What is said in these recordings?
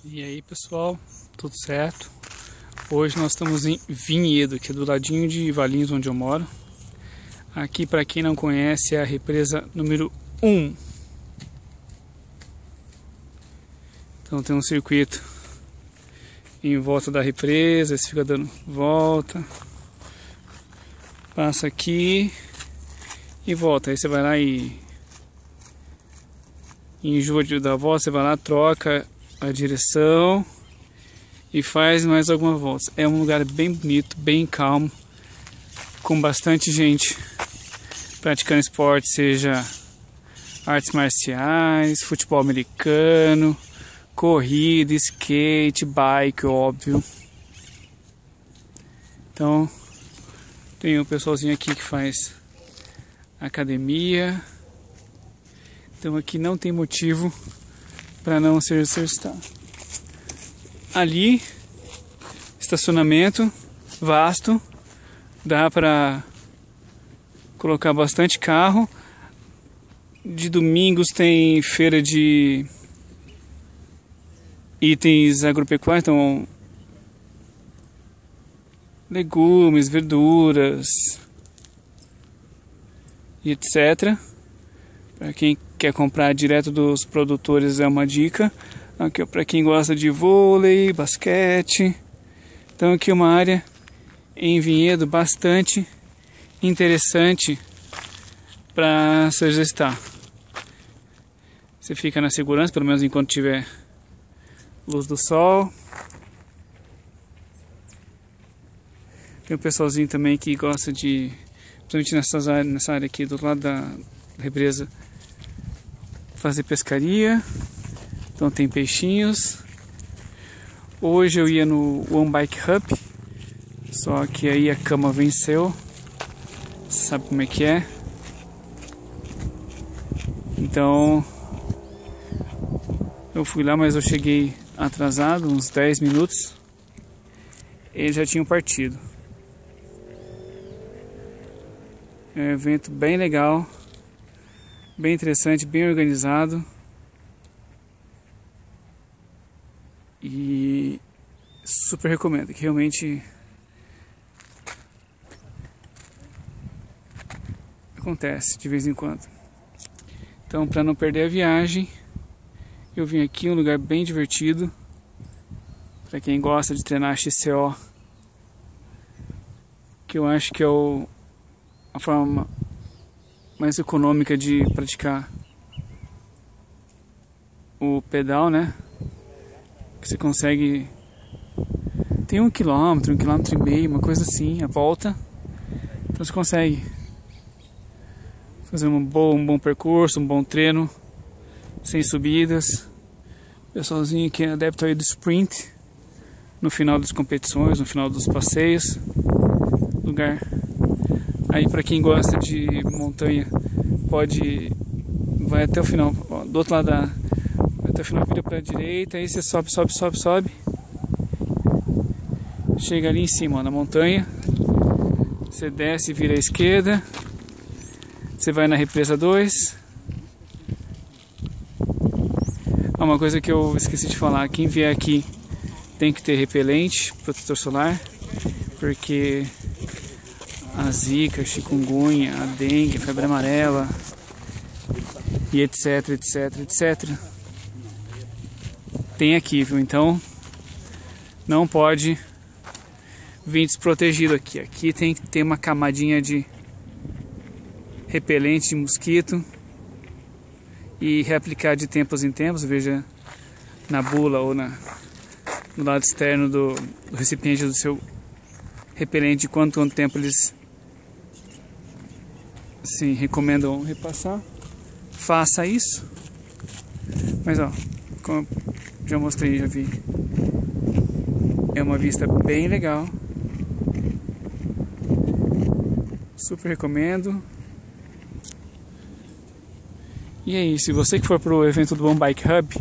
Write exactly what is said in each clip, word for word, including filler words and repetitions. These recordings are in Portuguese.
E aí pessoal, tudo certo? Hoje nós estamos em Vinhedo, que é do ladinho de Valinhos, onde eu moro. Aqui, para quem não conhece, é a represa número um. Então tem um circuito em volta da represa, você fica dando volta, passa aqui e volta. Aí você vai lá e enjoa de dar a volta, você vai lá, troca a direção e faz mais algumas voltas. É um lugar bem bonito, bem calmo, com bastante gente praticando esporte, seja artes marciais, futebol americano, corrida, skate, bike, óbvio. Então tem um pessoalzinho aqui que faz academia. Então aqui não tem motivo para não se exercitar. Ali, estacionamento vasto, dá para colocar bastante carro. De domingos tem feira de itens agropecuários, então legumes, verduras e etcétera. Para quem quer comprar direto dos produtores é uma dica. Aqui para quem gosta de vôlei, basquete. Então aqui é uma área em Vinhedo bastante interessante para se exercitar. Você fica na segurança, pelo menos enquanto tiver luz do sol. Tem um pessoalzinho também que gosta de, principalmente nessas áreas, nessa área aqui do lado da represa, fazer pescaria. Então tem peixinhos. Hoje eu ia no One Bike Hub, só que aí a cama venceu. Sabe como é que é? Então eu fui lá, mas eu cheguei atrasado, uns dez minutos. Eles já tinham partido. É um evento bem legal, bem interessante, bem organizado. E super recomendo, que realmente acontece de vez em quando. Então, para não perder a viagem, eu vim aqui, um lugar bem divertido. Para quem gosta de treinar X C O, que eu acho que é o, a forma mais econômica de praticar o pedal, né? Que você consegue, tem um quilômetro, um quilômetro e meio, uma coisa assim, a volta. Então você consegue fazer um bom, um bom percurso, um bom treino, sem subidas. Pessoalzinho que é adepto aí do sprint, no final das competições, no final dos passeios. Lugar aí para quem gosta de montanha, pode, vai até o final, ó, do outro lado da, até o final, vira para a direita, aí você sobe, sobe, sobe, sobe. Chega ali em cima, ó, na montanha. Você desce, vira à esquerda. Você vai na represa dois. Ah, uma coisa que eu esqueci de falar: quem vier aqui tem que ter repelente, protetor solar, porque a zika, chikungunya, a dengue, a febre amarela e etc, etc, etcétera tem aqui, viu? Então não pode vir desprotegido aqui. Aqui tem que ter uma camadinha de repelente de mosquito e reaplicar de tempos em tempos. Veja na bula ou na, no lado externo do, do recipiente do seu repelente quanto quanto tempo eles sim, recomendam repassar. Faça isso. Mas ó, como já mostrei, já vi, é uma vista bem legal. Super recomendo. E aí, se você que for pro evento do One Bike Hub,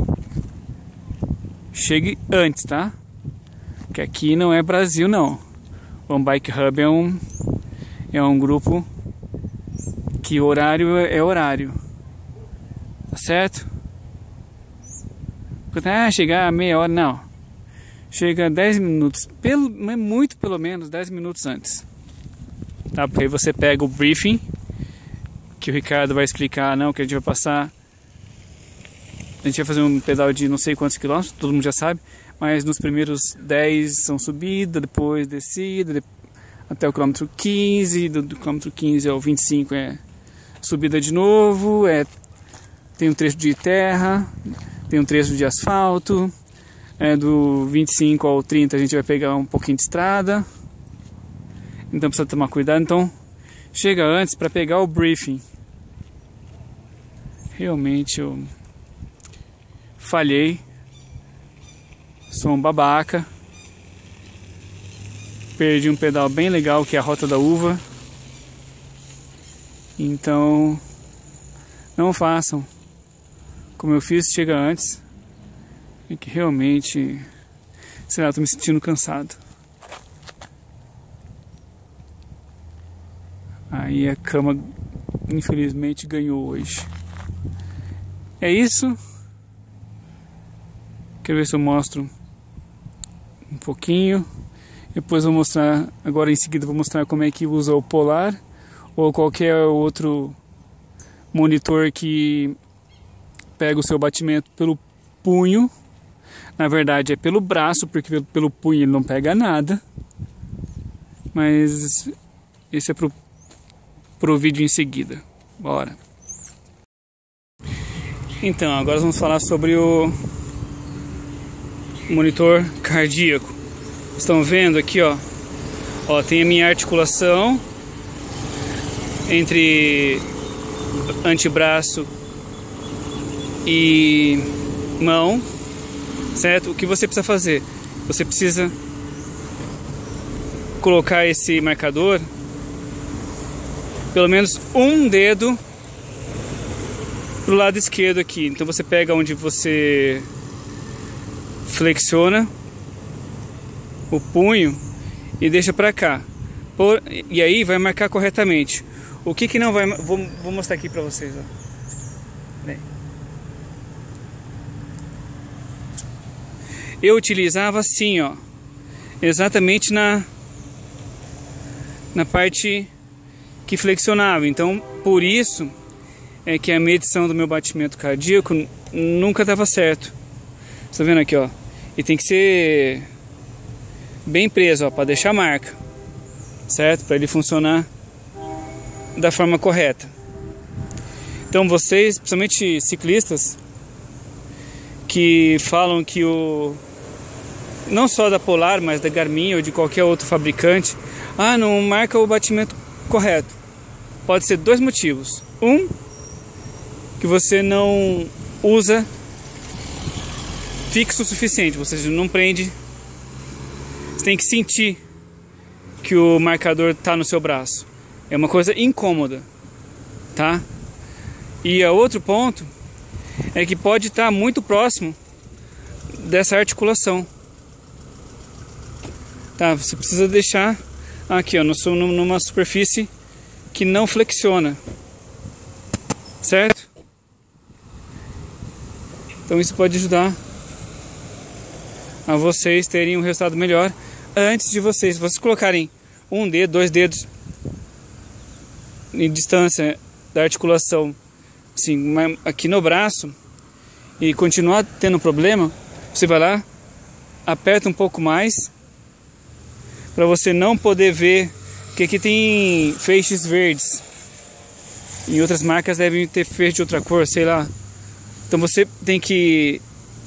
chegue antes, tá? Porque aqui não é Brasil, não. O One Bike Hub é um é um grupo que horário é horário, tá certo? Ah, chegar a meia hora, não. Chega dez minutos, pelo, muito pelo menos dez minutos antes. Tá? Porque aí você pega o briefing, que o Ricardo vai explicar, não, que a gente vai passar. A gente vai fazer um pedal de não sei quantos quilômetros, todo mundo já sabe. Mas nos primeiros dez são subida, depois descida, depois, até o quilômetro quinze, do, do quilômetro quinze ao vinte e cinco é subida de novo, é, tem um trecho de terra, tem um trecho de asfalto, é, do vinte e cinco ao trinta a gente vai pegar um pouquinho de estrada, então precisa tomar cuidado, então chega antes para pegar o briefing. Realmente eu falhei, sou um babaca. Perdi um pedal bem legal, que é a Rota da Uva. Então, não façam como eu fiz, chega antes. E que realmente, sei lá, tô me sentindo cansado. Aí a cama, infelizmente, ganhou hoje. É isso. Quero ver se eu mostro um pouquinho. Depois vou mostrar, agora em seguida vou mostrar como é que usa o Polar ou qualquer outro monitor que pega o seu batimento pelo punho. Na verdade é pelo braço, porque pelo, pelo punho ele não pega nada. Mas esse é pro, pro vídeo em seguida. Bora! Então, agora vamos falar sobre o monitor cardíaco. Estão vendo aqui, ó, ó, tem a minha articulação entre antebraço e mão, certo? O que você precisa fazer? Você precisa colocar esse marcador pelo menos um dedo pro lado esquerdo aqui. Então você pega onde você flexiona o punho e deixa pra cá. Por, e aí vai marcar corretamente. O que que não vai... Vou, vou mostrar aqui pra vocês, ó. Bem. Eu utilizava assim, ó, exatamente na na parte que flexionava. Então, por isso é que a medição do meu batimento cardíaco nunca dava certo. Você tá vendo aqui, ó? E tem que ser bem preso, ó, para deixar a marca, certo? Para ele funcionar da forma correta. Então vocês, principalmente ciclistas, que falam que o não só da Polar, mas da Garmin ou de qualquer outro fabricante, ah, não marca o batimento correto. Pode ser dois motivos. Um, que você não usa fixo o suficiente, ou seja, não prende. Você tem que sentir que o marcador está no seu braço. É uma coisa incômoda, tá? E o outro ponto é que pode estar muito próximo dessa articulação. Tá, você precisa deixar aqui, ó, numa superfície que não flexiona, certo? Então isso pode ajudar a vocês terem um resultado melhor antes de vocês, se vocês colocarem um dedo, dois dedos em distância da articulação, assim, aqui no braço, e continuar tendo problema, você vai lá, aperta um pouco mais, para você não poder ver, porque aqui tem feixes verdes, em outras marcas devem ter feixe de outra cor, sei lá. Então você tem que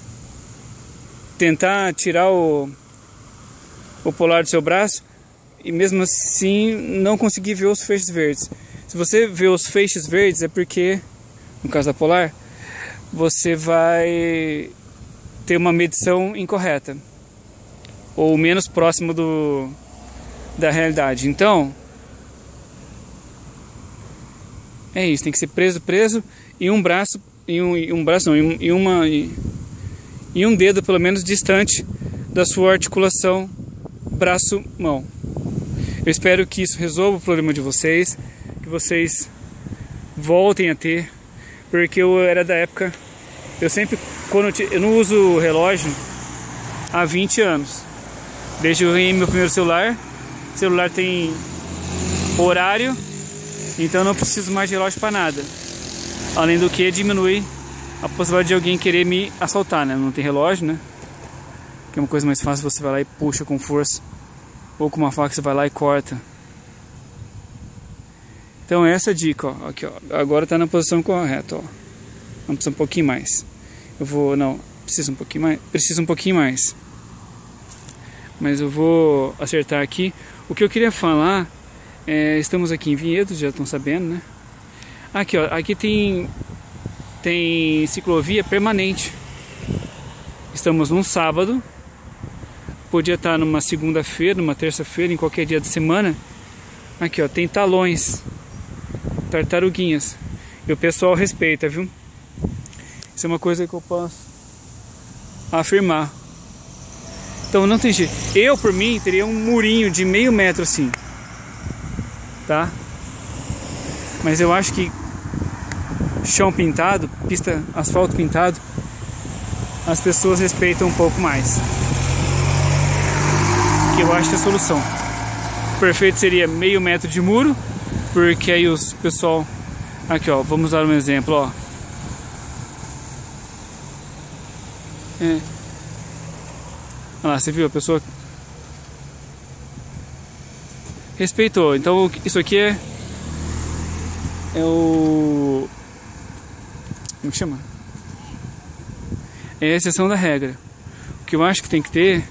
tentar tirar o, o polar do seu braço e mesmo assim não conseguir ver os feixes verdes. Se você vê os feixes verdes é porque, no caso da Polar, você vai ter uma medição incorreta ou menos próximo do, da realidade. Então é isso, tem que ser preso, preso e um braço e um, e um braço não, e uma e, e um dedo pelo menos distante da sua articulação braço-mão. Eu espero que isso resolva o problema de vocês, que vocês voltem a ter, porque eu era da época, eu sempre quando eu, te, eu não uso relógio há vinte anos. Desde que eu ganhei meu primeiro celular. O celular tem horário, então eu não preciso mais de relógio para nada. Além do que diminui a possibilidade de alguém querer me assaltar, né? Não tem relógio, né? Que é uma coisa mais fácil, você vai lá e puxa com força. Ou com uma faca você vai lá e corta. Então essa é a dica, ó. Aqui, ó. Agora tá na posição correta, ó. Vamos precisar um pouquinho mais. Eu vou, não, preciso um pouquinho mais. Preciso um pouquinho mais. Mas eu vou acertar aqui. O que eu queria falar é, estamos aqui em Vinhedo, já estão sabendo, né? Aqui, ó, aqui tem tem ciclovia permanente. Estamos num sábado. Podia estar numa segunda-feira, numa terça-feira, em qualquer dia da semana. Aqui, ó, tem talões, tartaruguinhas. E o pessoal respeita, viu? Isso é uma coisa que eu posso afirmar. Então não tem jeito. Eu, por mim, teria um murinho de meio metro assim, tá? Mas eu acho que chão pintado, pista, asfalto pintado, as pessoas respeitam um pouco mais. Que eu acho que é a solução. O perfeito seria meio metro de muro, porque aí os pessoal... Aqui, ó, vamos dar um exemplo, ó. É. Olha lá, você viu? A pessoa respeitou. Então isso aqui é é o... como chama? É a exceção da regra. O que eu acho que tem que ter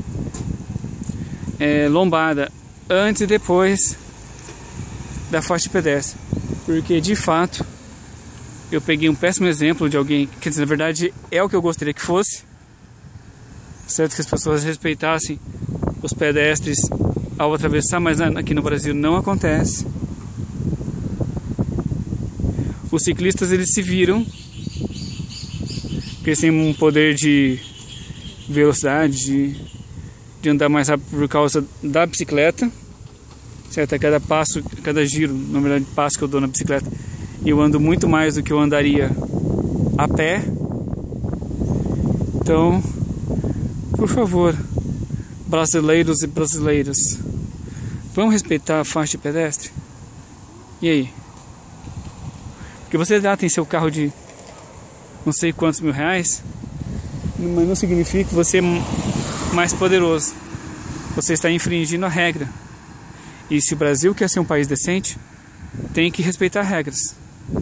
é lombada antes e depois da faixa de pedestre. Porque de fato eu peguei um péssimo exemplo de alguém, quer dizer, na verdade é o que eu gostaria que fosse, certo, que as pessoas respeitassem os pedestres ao atravessar, mas aqui no Brasil não acontece. Os ciclistas, eles se viram, porque eles têm um poder de velocidade, de, de andar mais rápido por causa da bicicleta, certo? A cada passo, a cada giro, na verdade, passo que eu dou na bicicleta, eu ando muito mais do que eu andaria a pé. Então, por favor, brasileiros e brasileiras, vamos respeitar a faixa de pedestre? E aí? Porque você já tem seu carro de não sei quantos mil reais, mas não significa que você é mais poderoso. Você está infringindo a regra. E se o Brasil quer ser um país decente, tem que respeitar regras.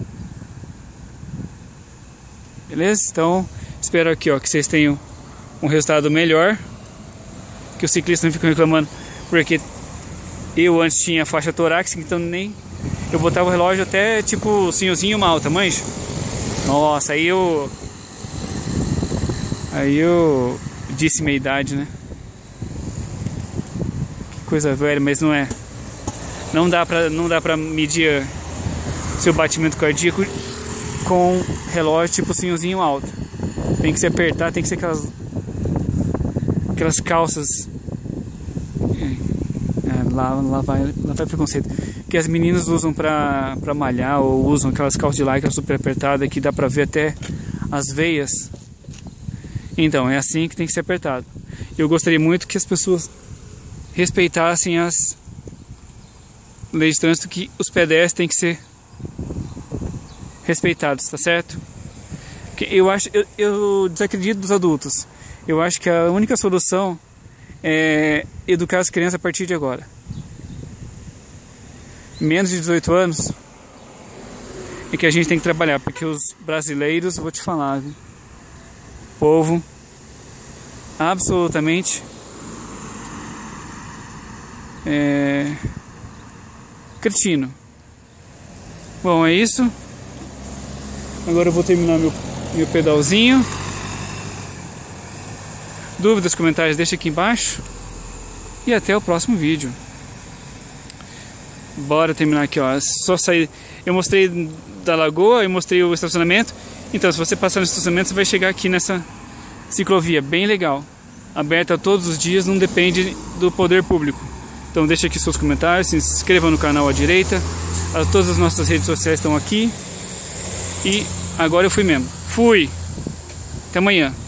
Beleza? Então, espero aqui, ó, que vocês tenham um resultado melhor, que os ciclistas não ficam reclamando, porque eu antes tinha faixa torácica, então nem eu botava o relógio até tipo senhorzinho malta, manja? Nossa, aí eu aí eu disse minha idade, né? Que coisa velha, mas não é. Não dá pra, não dá pra medir seu batimento cardíaco com relógio tipo senhorzinho alto. Tem que se apertar, tem que ser aquelas aquelas calças, é, lá, lá, vai, lá vai preconceito, que as meninas usam pra, pra malhar, ou usam aquelas calças de lycra super apertadas que dá pra ver até as veias. Então é assim que tem que ser apertado. Eu gostaria muito que as pessoas respeitassem as leis de trânsito, que os pedestres têm que ser respeitados, tá certo? Eu acho, eu, eu desacredito dos adultos. Eu acho que a única solução é educar as crianças a partir de agora. Menos de dezoito anos é que a gente tem que trabalhar, porque os brasileiros, vou te falar, viu? Povo absolutamente é, cretino. Bom, é isso. Agora eu vou terminar meu, meu pedalzinho. Dúvidas, comentários, deixa aqui embaixo. E até o próximo vídeo. Bora terminar aqui, ó. Só sair. Eu mostrei da lagoa, eu mostrei o estacionamento. Então, se você passar no estacionamento, você vai chegar aqui nessa ciclovia, bem legal. Aberta todos os dias, não depende do poder público. Então, deixa aqui seus comentários, se inscreva no canal à direita. Todas as nossas redes sociais estão aqui. E agora eu fui mesmo. Fui! Até amanhã.